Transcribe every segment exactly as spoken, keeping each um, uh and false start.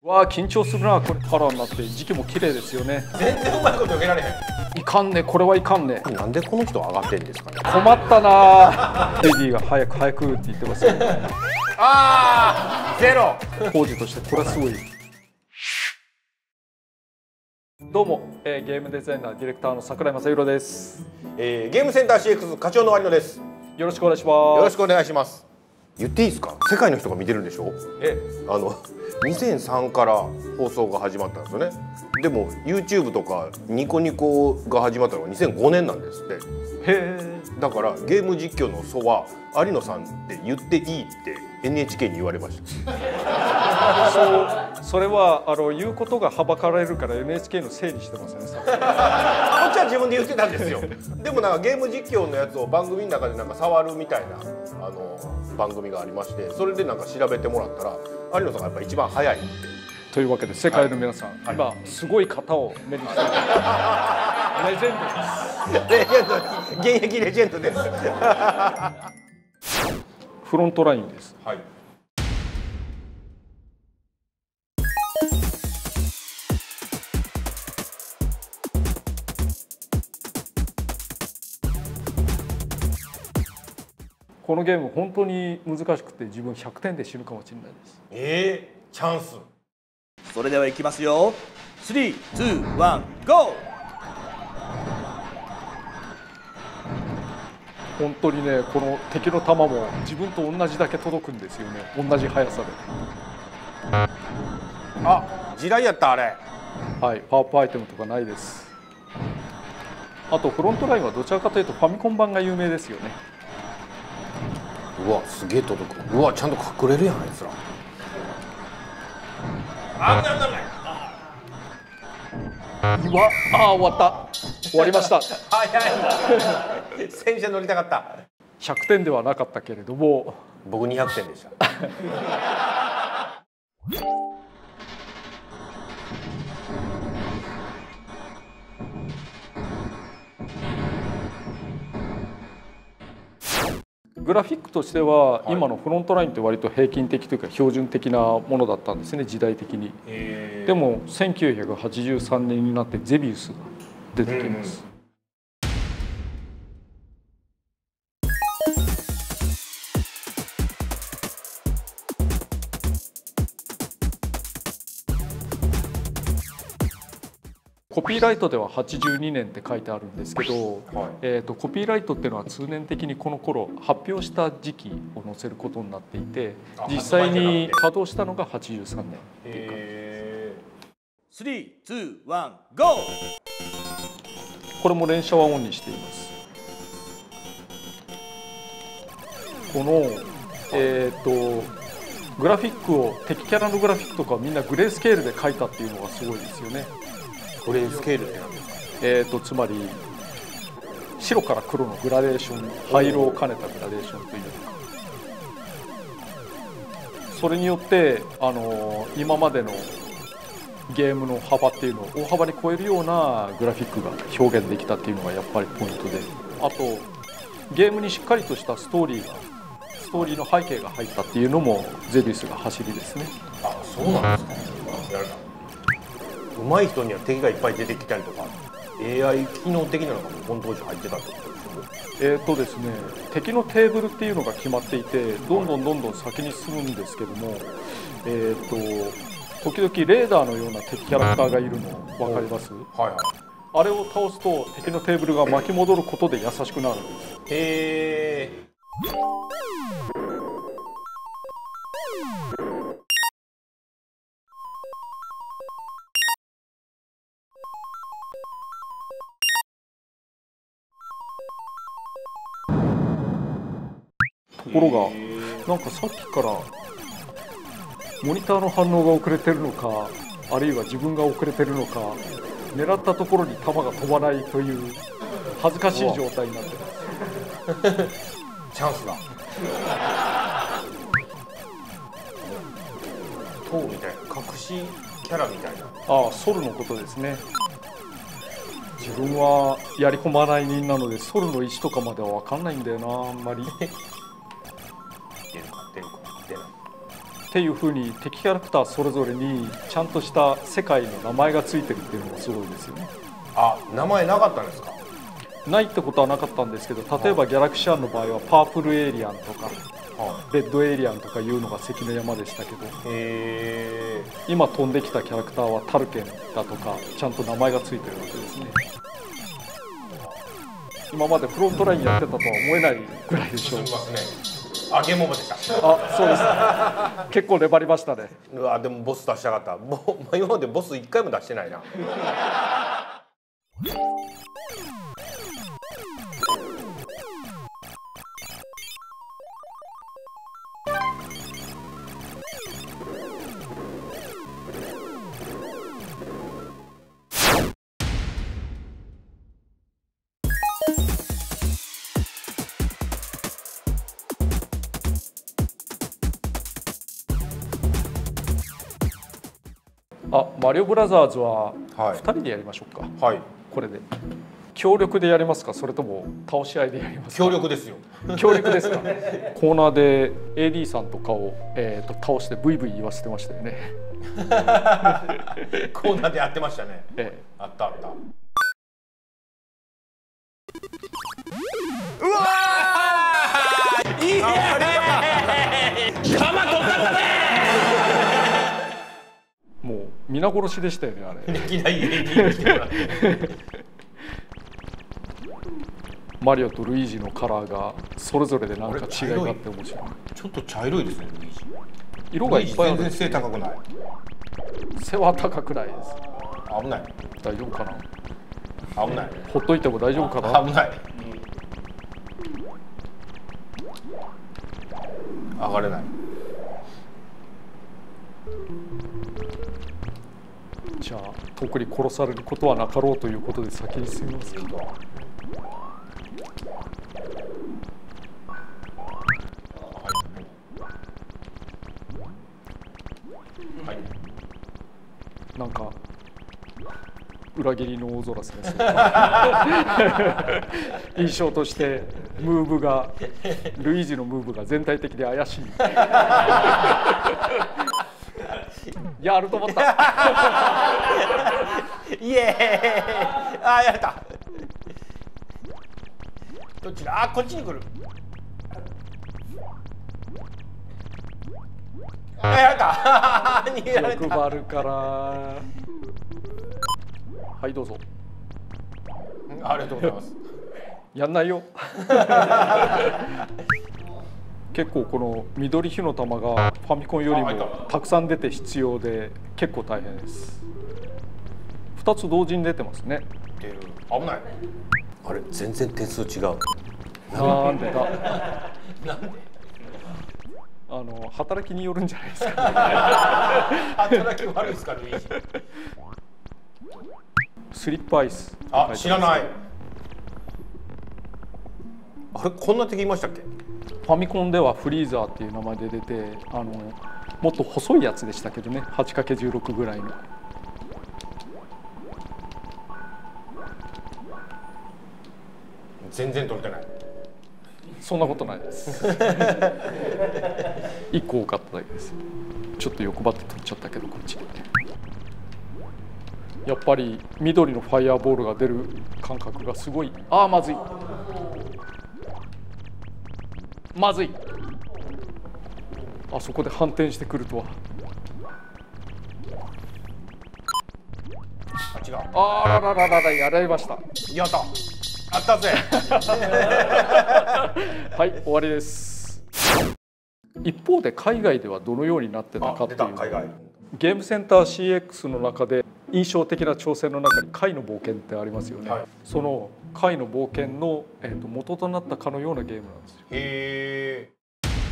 わあ緊張するな。これカラーになって時期も綺麗ですよね。 全然うまいこと避けられへん。 いかんね、これはいかんね。 なんでこの人上がってんですかね。 困ったな。レディが早く早くって言ってますよ。 ああゼロ。 工事としてこれはすごい。どうも、えー、ゲームデザイナーディレクターの櫻井正宏です。 えー、ゲームセンター シーエックス 課長の有野です。 よろしくお願いします。 よろしくお願いします。言っていいですか。世界の人が見てるんでしょ。 えあのにせんさんから放送が始まったんですよね。でも YouTube とかニコニコが始まったのがにせんごねんなんですって。 へえ。 だからゲーム実況の「ソ」は有野さんって言っていいって エヌエイチケー に言われました。 そう、それはあの言うことがはばかられるから エヌエイチケー のせいにしてますね。 こっちは自分で言ってたんですよ。でもなんかゲーム実況のやつを番組の中でなんか触るみたいなあの番組がありまして、それでなんか調べてもらったら有野さんがやっぱ一番早いって。 というわけで世界の皆さん、はい、今すごい方を目にしているレジェンドです。 レジェンド、現役レジェンドです。 フロントラインです。 はい。 このゲーム本当に難しくて自分ひゃくてんで死ぬかもしれないです。 ええー、チャンス。 それではいきますよ。スリー、ツー、ワン、ゴー。 本当にね、この敵の弾も自分と同じだけ届くんですよね。同じ速さで。 あ、地雷やったあれ。 はい、パワーアップアイテムとかないです。あとフロントラインはどちらかというとファミコン版が有名ですよね。 うわ、すげえ届く。うわ、ちゃんと隠れるやんあいつら。あ、危ない危ない危ない。 うわ、ああ終わった。終わりました。 早い。戦車乗りたかった。 ひゃくてんではなかったけれども、 僕にひゃくてんでした。 グラフィックとしては今のフロントラインって割と平均的というか標準的なものだったんですね、時代的に。でもせんきゅうひゃくはちじゅうさんねんになってゼビウスが出てきます。コピーライトでははちじゅうにねんって書いてあるんですけど、はい、えーとコピーライトっていうのは通年的にこの頃発表した時期を載せることになっていて、実際に稼働したのがはちじゅうさんねんっていう感じです。 スリー、ツー、ワン、ゴー。 これも連射はオンにしています。このえっ、ー、とグラフィックを敵キャラのグラフィックとかみんなグレースケールで描いたっていうのがすごいですよね。 グレースケールって何ですか。 えーとつまり白から黒のグラデーション、灰色を兼ねたグラデーションというそれによってあの今までのゲームの幅っていうのを大幅に超えるようなグラフィックが表現できたっていうのがやっぱりポイントで、あとゲームにしっかりとしたストーリーがストーリーの背景が入ったっていうのもゼビウスが走りですね。 あ、そうなんですか。やるな。上手い人には敵がいっぱい出てきたりとか エーアイ 機能的なのがこの当時入ってたってことですよね。 えーとですね、敵のテーブルっていうのが決まっていてどんどんどんどん先に進むんですけども、えーと時々レーダーのような敵キャラクターがいるの分かります？はいはい。あれを倒すと敵のテーブルが巻き戻ることで優しくなるんです。 へー。 ところがなんかさっきからモニターの反応が遅れてるのか、あるいは自分が遅れてるのか、狙ったところに弾が飛ばないという恥ずかしい状態になってます。 チャンスだ。塔みたいな隠しキャラみたいな。 ああ、ソルのことですね。自分はやり込まない人なのでソルの位置とかまでは分かんないんだよな、あんまり。 っていうふうに敵キャラクターそれぞれにちゃんとした世界の名前がついてるっていうのがすごいですよね。 あ、名前なかったんですか？ ないってことはなかったんですけど、例えばギャラクシアンの場合はパープルエイリアンとかレッドエイリアンとかいうのが関の山でしたけど、 へー。 今飛んできたキャラクターはタルケンだとかちゃんと名前がついてるわけですね。今までフロントラインやってたとは思えないぐらいでしょう。 進みますね。あ、ゲームオーバーでした。 あ、そうですね。結構粘りましたね。 うわ、でもボス出したかった。もう今までボス一回も出してないな。 あ、マリオブラザーズははいふたりでやりましょうか。 はい。 これで協力でやりますか、それとも倒し合いでやりますか。 協力ですよ。 協力ですか。コーナーで エーディー さんとかを、えー、と倒してブイブイ言わせてましたよね。 コーナーでやってましたね。 ええ、 あったあった。 うわー、いいねー。鎌取ったね。 もう皆殺しでしたよね、あれ。 歴代 エーディー に来てもらって。 マリオとルイージのカラーがそれぞれでなんか違いがあって面白い。 ちょっと茶色いですね、ルイージ。 色がいっぱいある。 全然背高くない。 背は高くないです。 危ない。 大丈夫かな。 危ない。 ほっといても大丈夫かな。 危ない。上がれない。 じゃあ特に殺されることはなかろうということで先に進みますか。 はい。 なんか裏切りの大空先生印象としてムーブがルイージのムーブが全体的に怪しい。やると思った。 イエーイ。あー、やれた。どっちだ。あ、こっちに来る。あ、やれた。逃げられた。 欲張るから。はい、どうぞ。 ありがとうございます。 やんないよ。結構この緑火の玉がファミコンよりもたくさん出て必要で結構大変です。ふたつ同時に出てますね。 出る。危ない。あれ、全然点数違う。 なんでだ。 なんで。 あの働きによるんじゃないですか。 働き悪いですか、ルイージ。 スリップアイス。 あ、知らない。あれ、こんな敵いましたっけ。 ファミコンではフリーザーっていう名前で出て、あのもっと細いやつでしたけどね。 はちかけるじゅうろく ぐらいの。 全然取れてない。 そんなことないです。いっこ多かっただけです。ちょっと欲張って取っちゃったけど、こっち。やっぱり緑のファイアボールが出る感覚がすごい。ああ、まずい。まずい。あそこで反転してくるとは。 あ、違う。 あららららら、やられました。 やった。あったぜ。 はい、終わりです。一方で海外ではどのようになってたかっていう。 海外。 ゲームセンター シーエックス の中で印象的な挑戦の中に貝の冒険ってありますよね。はい、その貝の冒険の、えーと、元となったかのようなゲームなんですよ。 へー。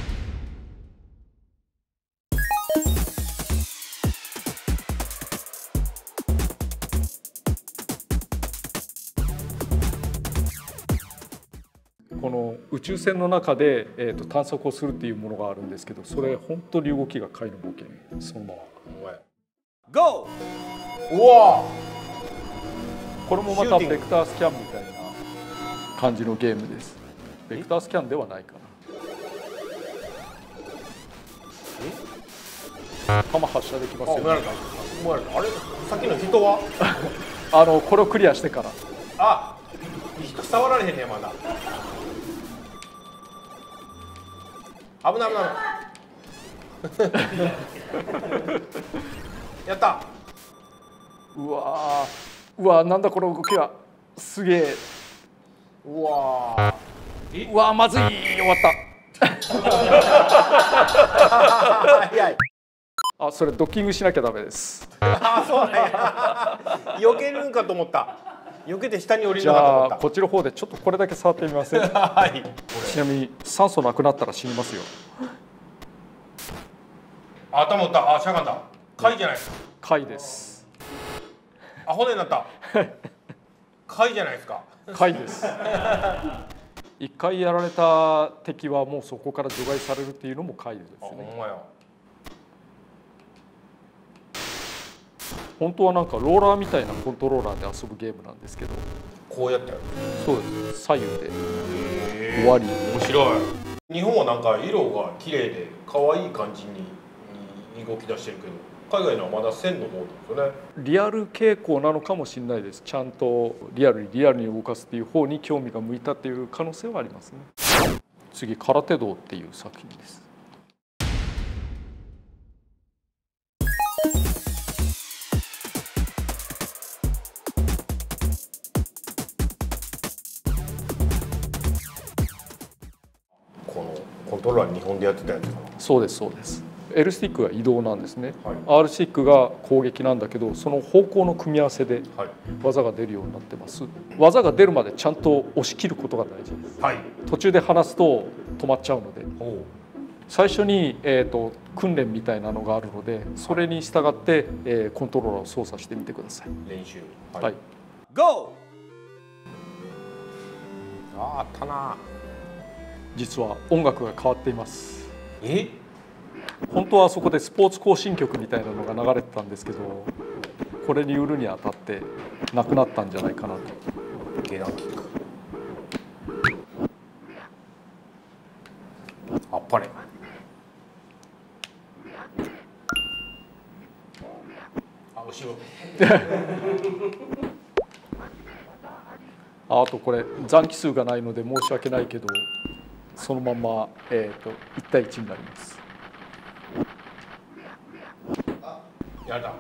この宇宙船の中で、えーと、探索をするっていうものがあるんですけど、それ本当に動きが貝の冒険そのまま。 ゴー。うわ。 これもまたベクタースキャンみたいな感じのゲームです。ベクタースキャンではないかな。 弾発射できますよ、 あ、もられた。もられた。あれ、さっきの人は？ あのこれをクリアしてから。 あ、人触られへんねやまだ。危ない危ない。やった。 うわー、うわー、なんだこの動きは。すげえ。 うわー、うわー、まずい、終わった。 早い。 あ、それドッキングしなきゃダメです。 あ、そうなんや。避けるんかと思った。避けて下に降りるじのかと思った。 ゃあこっちの方でちょっとこれだけ触ってみません？ はい。 ちなみに酸素なくなったら死にますよ。 頭打った。あ、しゃがんだ。貝じゃないですか。 貝です。 あ、骨になった。貝じゃないですか。 貝です。一回やられた敵はもうそこから除外されるっていうのも貝ですあ、ほね。 んまや。 本当はなんかローラーみたいなコントローラーで遊ぶゲームなんですけど。 こうやってやる。 そうです。左右で終わり。 面白い。日本はなんか色が綺麗で可愛い感じに動き出してるけど、海外のはまだ線の方なんですよね。 リアル傾向なのかもしれないです。ちゃんとリアルにリアルに動かすっていう方に興味が向いたっていう可能性はありますね。次、空手道っていう作品です。 このコントローラー日本でやってたやつかな。 そうですそうです。L スティックが移動なんですね、 はい、 R スティックが攻撃なんだけど、その方向の組み合わせで技が出るようになってます。技が出るまでちゃんと押し切ることが大事です、 はい、 途中で離すと止まっちゃうので、最初に、えーと、訓練みたいなのがあるので、それに従って、えー、コントローラーを操作してみてください。 練習。 はい、はい、 ゴー。あ、あったな。 実は音楽が変わっています。 え？ 本当はそこでスポーツ行進曲みたいなのが流れてたんですけど、これに売るにあたってなくなったんじゃないかなと。 ゲランキック。あっぱれ。あ、後ろ。 あとこれ残機数がないので申し訳ないけど、そのまま、えー、といち対いちになります。 やだ。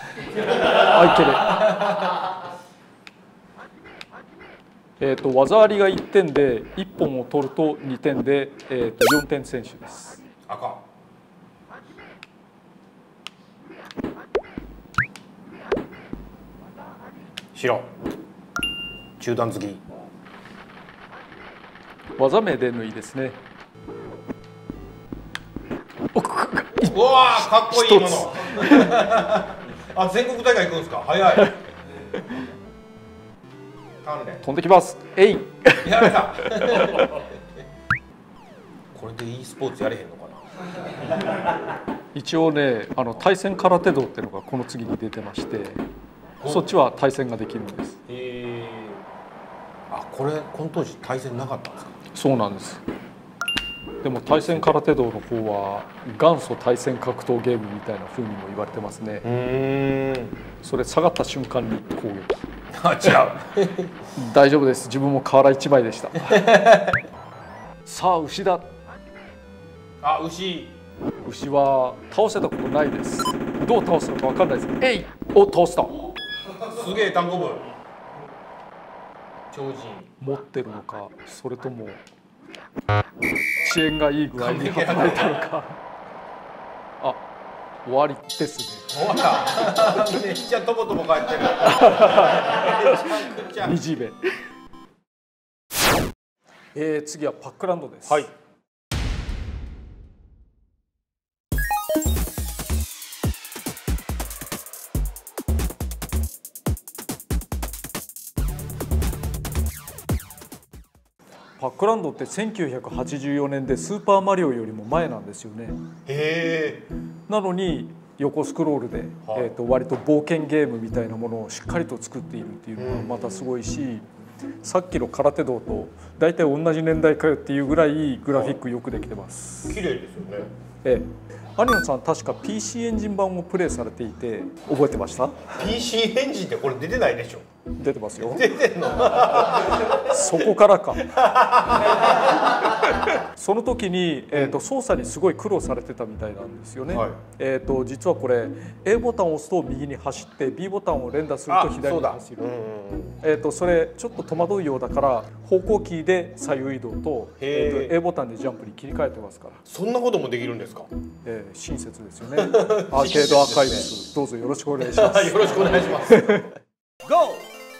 あ、いける。えー、と技ありがいってんでいっぽんを取るとにてんで、えー、とよんてん選手です。 赤。白。中段突き。 技名でのいいですね。 うわー、かっこいいもの。あ、全国大会行くんですか。早い。鍛錬。 飛んできます。えい。 やられた。これで e スポーツやれへんのかな。 一応ね、あの対戦空手道っていうのがこの次に出てまして、そっちは対戦ができるんです。 へえ。あ、これこの当時対戦なかったんですか。 そうなんです。でも対戦空手道の方は元祖対戦格闘ゲームみたいな風にも言われてますね。 うーん。 それ下がった瞬間に攻撃。 あ、違う。 大丈夫です。自分も瓦一枚でした。さあ牛だ。 あ、牛。 牛は倒せたことないです。どう倒すのかわかんないです。えい。お、倒した。 すげえ単語部。超人。 持ってるのか、それとも遅延がいい具合に働いたのか。あ、終わりですね。 終わった。めっちゃとぼとぼ帰ってる。めちゃくちゃ。 にじめ。えー、次はパックランドです。 はい。 パックランドってせんきゅうひゃくはちじゅうよねんでスーパーマリオよりも前なんですよね。 へえ。 なのに横スクロールで、はい、えーと割と冒険ゲームみたいなものをしっかりと作っているっていうのがまたすごいし、さっきの空手道と大体同じ年代かよっていうぐらいグラフィックよくできてます。 綺麗ですよね。 ええ、 有野さん確か ピーシー エンジン版をプレイされていて覚えてました？ ピーシー エンジンってこれ出てないでしょ。 出てますよ。 出てんのそこからか。その時に、えーと、操作にすごい苦労されてたみたいなんですよね。はい、えーと、実はこれ A ボタンを押すと右に走って B ボタンを連打すると左に走る。えーと、それちょっと戸惑うようだから方向キーで左右移動と、えーと、A ボタンでジャンプに切り替えてますから。 そんなこともできるんですか？ えー、親切ですよね。アーケードアーカイブス、どうぞよろしくお願いします。 よろしくお願いします。ゴ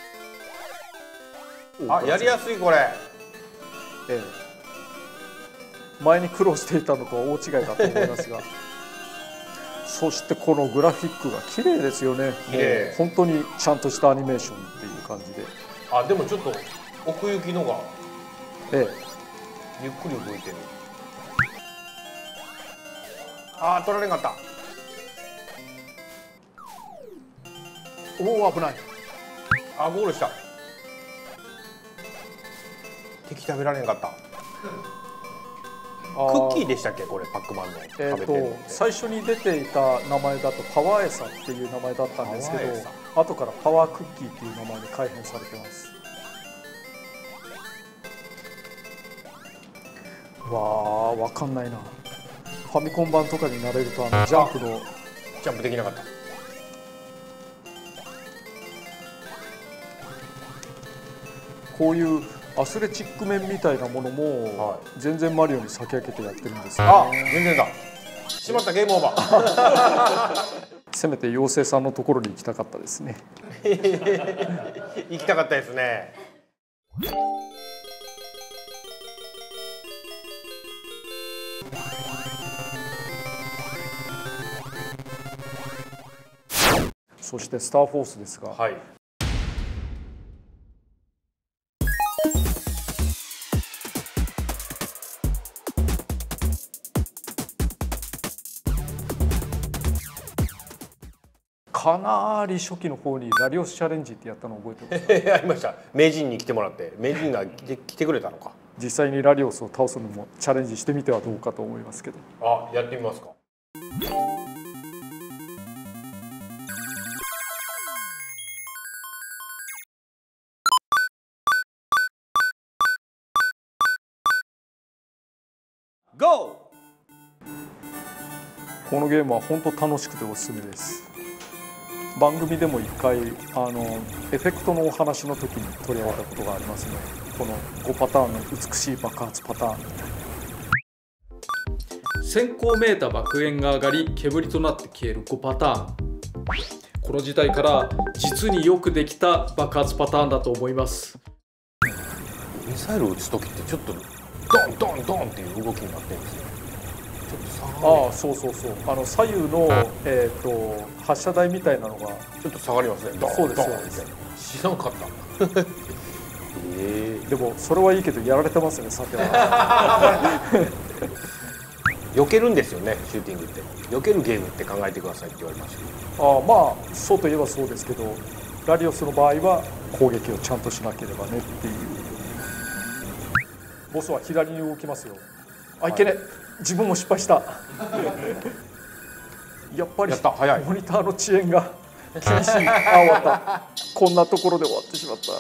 ー。あ、やりやすいこれ。 ええ、前に苦労していたのとは大違いだと思いますが。そしてこのグラフィックが綺麗ですよね。 綺麗。 本当にちゃんとしたアニメーションっていう感じで。 あ、でもちょっと奥行きのが。 ええ。 ゆっくり動いてる。あー、取られんかった。 おお、危ない。 あ、ゴールした。敵食べられんかった。クッキーでしたっけこれ、パックマンの。 えーと最初に出ていた名前だとパワーエサっていう名前だったんですけど、後からパワークッキーっていう名前に改変されてます。わあ、わかんないな。ファミコン版とかになれるとあのジャンプのジャンプできなかった。 こういうアスレチック面みたいなものも全然マリオに先駆けてやってるんですよ、ね。 あ、全然だ。しまった、ゲームオーバー。 せめて妖精さんのところに行きたかったですね。 行きたかったですね。 そしてスターフォースですが、はい、かなり初期の方にラリオスチャレンジってやったの覚えてますか？ ありました。名人に来てもらって名人が来て、来てくれたのか。 実際にラリオスを倒すのもチャレンジしてみてはどうかと思いますけど。 あ、やってみますか。ゴー。 このゲームは本当楽しくておすすめです。番組でも一回あのエフェクトのお話の時に取り上げたことがありますね。このごパターンの美しい爆発パターン。先行メーター爆煙が上がり煙となって消えるごパターン。この時代から実によくできた爆発パターンだと思います。 ミサイルを撃つ時ってちょっとドンドンドンっていう動きになってるんですよ。ちょっと下がる。 ああ、そうそうそう。あの左右の、えー、と発射台みたいなのがちょっと下がりますね。ドンそうですそうドンです。 知らんかった。 えー、でもそれはいいけどやられてますね、さては。 避けるんですよね、シューティングって。避けるゲームって考えてくださいって言われました。 ああ、まあそうといえばそうですけど、ラリオスの場合は攻撃をちゃんとしなければねっていう。ボスは左に動きますよ。あ、いけね、自分も失敗した。やっぱりやった早い。 モニターの遅延が厳しい。あ、終わった。こんなところで終わってしまった。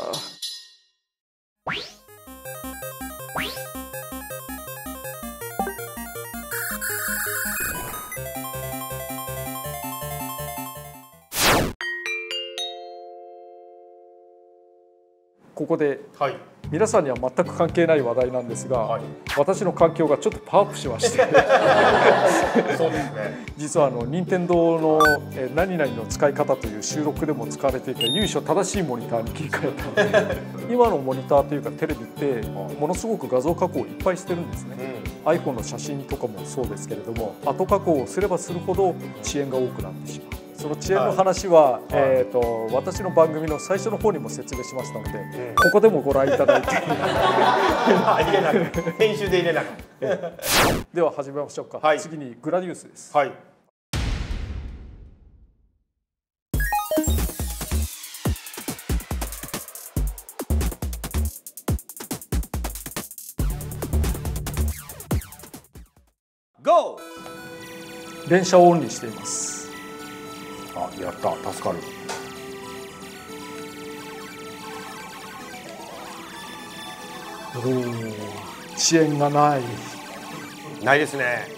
ここで、はい、皆さんには全く関係ない話題なんですが、はい、私の環境がちょっとパワーアップしましてそうですね。 実はあの任天堂の「何々の使い方」という収録でも使われていた由緒正しいモニターに切り替えたので今のモニターというかテレビってものすごく画像加工をいっぱいしてるんですね、うん、iPhone の写真とかもそうですけれども後加工をすればするほど遅延が多くなってしまう。その遅延の話は、はい、えーと私の番組の最初の方にも説明しましたので、うん、ここでもご覧いただいて入れなく編集で入れなくでは始めましょうか、はい、次にグラディウスです、はい、 ゴー。 連射をオンにしています。 あ、やった、助かる。 おー、遅延がない。 ないですね。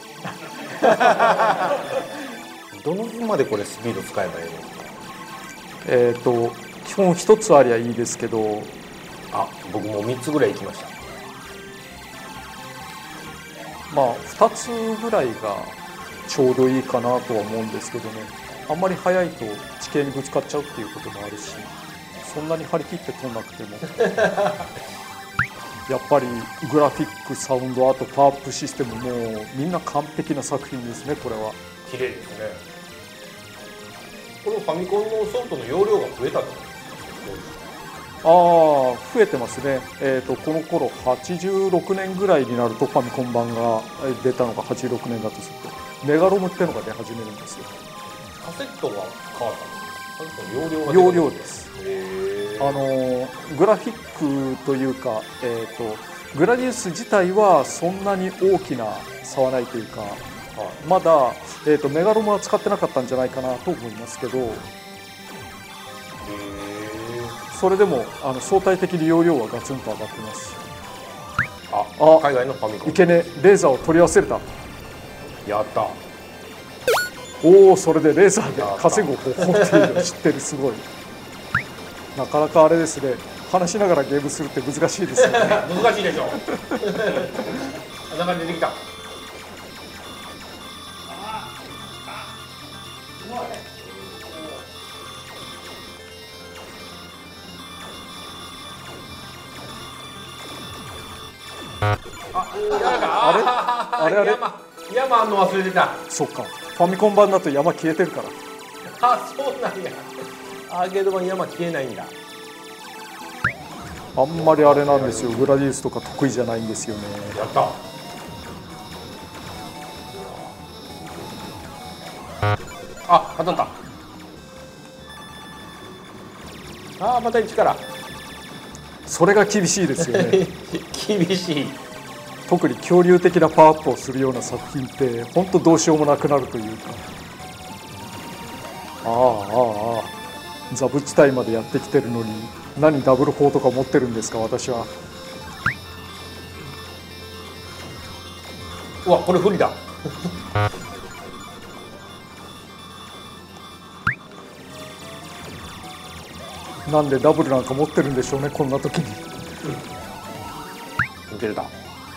どの辺までこれスピード使えばいいの？ えっと基本一つありゃいいですけど、 あ、僕もみっつぐらい行きました。 まあふたつぐらいがちょうどいいかなとは思うんですけどね。あんまり速いと地形にぶつかっちゃうっていうこともあるし、そんなに張り切って飛んなくてもやっぱりグラフィック、サウンド、あとパワーアップシステムもみんな完璧な作品ですね。これは綺麗ですね。このファミコンのソフトの容量が増えたと。 ああ、増えてますね。えー、とこの頃はちじゅうろくねんぐらいになるとファミコン版が出たのがはちじゅうろくねんだとするとメガロムってのが出始めるんですよ。 カセットが変わったの？カセットの容量が容量です。 へー。 あのグラフィックというか、えー、とグラディウス自体はそんなに大きな差はないというか、はい、まだ、えー、とメガロムは使ってなかったんじゃないかなと思いますけど、へー、それでもあの相対的に容量はガツンと上がってますし、 ああ、 海外のファミコン。 いけね、レーザーを取り忘れた。 やった。 おお、それでレーザーで稼ぐ方法っていうのを知ってる。すごい。なかなかあれですね、話しながらゲームするって難しいですよね。 難しいでしょ。あんな感じでできた。 あれあれあれ、 山、山あんの忘れてた。 そっか、ファミコン版だと山消えてるから。 あ、そうなんや。アーケード版山消えないんだ。 あんまりあれなんですよ、グラディウスとか得意じゃないんですよね。 やった。あ、当たった。あー、また一から。 それが厳しいですよね。 厳しい。 特に恐竜的なパワーアップをするような作品って本当どうしようもなくなるというか、ああああああ、ザブ地帯までやってきてるのに何ダブルフォーとか持ってるんですか、私は。 うわ、これ不利だ。 なんでダブルなんか持ってるんでしょうね、こんな時に。 いけるか。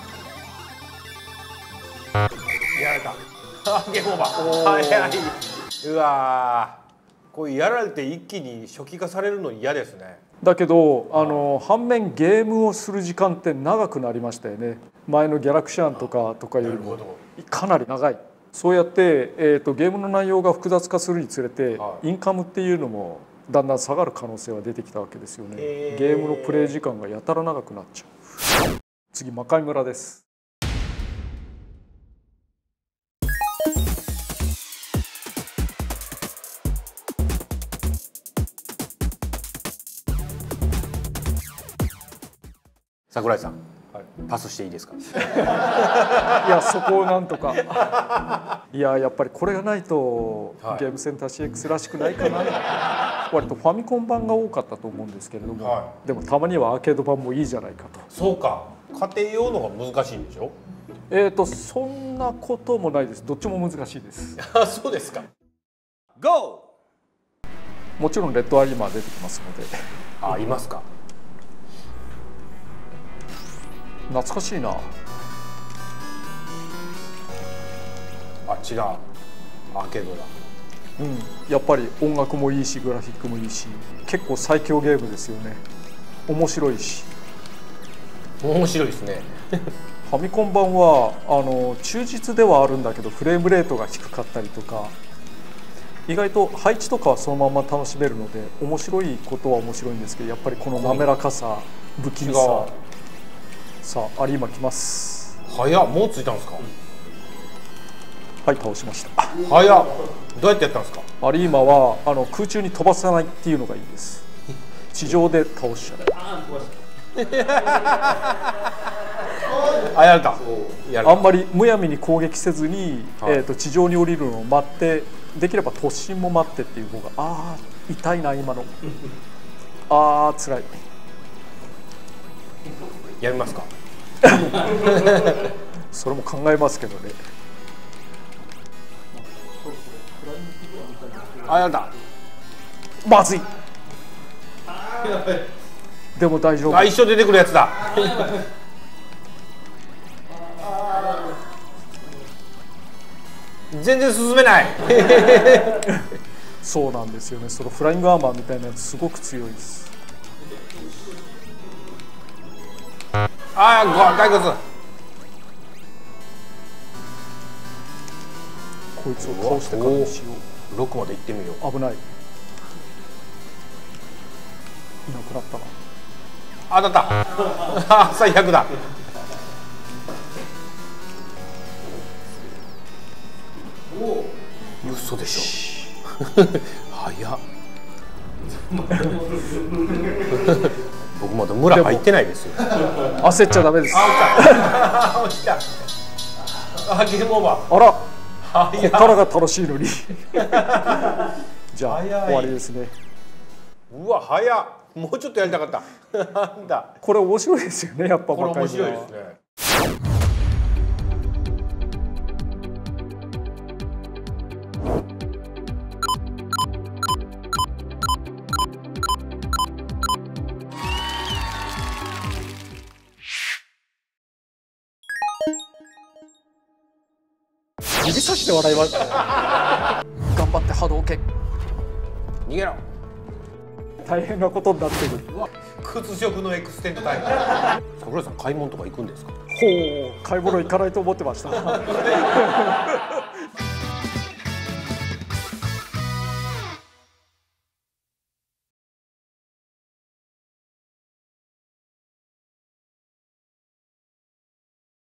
やられた。あ、ゲームオーバー。早い。うわー、こうやられて一気に初期化されるの嫌ですね。 だけどあの反面ゲームをする時間って長くなりましたよね。前のギャラクシアンとかとかよりもかなり長い。そうやって、えー、とゲームの内容が複雑化するにつれて、はい、インカムっていうのもだんだん下がる可能性は出てきたわけですよね。ゲームのプレイ時間がやたら長くなっちゃう。次、魔界村です。 桜井さん、はい、パスしていいですか。 いや、そこをなんとか。いや、やっぱりこれがないと、はい、ゲームセンター シーエックス らしくないかな。割とファミコン版が多かったと思うんですけれども、はい、でもたまにはアーケード版もいいじゃないかと。 そうか、家庭用のが難しいんでしょ。 えーとそんなこともないです。どっちも難しいです。 あ、そうですか。 ゴー。 もちろんレッドアリーマー出てきますので。 あ、いますか。 懐かしいな。 あ、違う、アーケードだ。 うん、やっぱり音楽もいいしグラフィックもいいし、結構最強ゲームですよね。面白いし。 面白いですね。 ファミコン版はあの忠実ではあるんだけどフレームレートが低かったりとか、意外と配置とかはそのまま楽しめるので面白いことは面白いんですけど、やっぱりこの滑らかさ、不気味さ。さあ、アリーマ来ます。 早っ、もうついたんですか。 はい、倒しました。 早っ。どうやってやったんですか。 アリーマはあの空中に飛ばさないっていうのがいいです。地上で倒しちゃう。 あ、やられた。 やるあんまりむやみに攻撃せずに、 はい、 えー、と地上に降りるのを待って、できれば突進も待ってっていう方が、あー痛いな今のあー辛い。 やりますかそれも考えますけどね。 あ、やだ、 まずいでも大丈夫。 あ、一緒出てくるやつだ全然進めないそうなんですよね。そのフライングアーマーみたいなやつすごく強いです。 ああ、骸骨。 こいつを倒してからにしよう。 ろくまで行ってみよう。 危ない。いなくなったな。 あ、当たった最悪だ。嘘でしょ早っ僕まだ村入ってないですよ。 焦っちゃダメです。 あ、落ちた。あ、ゲームオーバー。 あら、こっからが楽しいのにじゃあ早い終わりですね。 うわ、早っ。もうちょっとやりたかったなんだこれ面白いですよね、やっぱ。 これ面白いですね。 指差しで笑いました頑張って波動拳。 逃げろ。 大変なことになってる。 屈辱のエクステンドタイム。桜井さん、買い物とか行くんですか？ ほう、買い物行かないと思ってました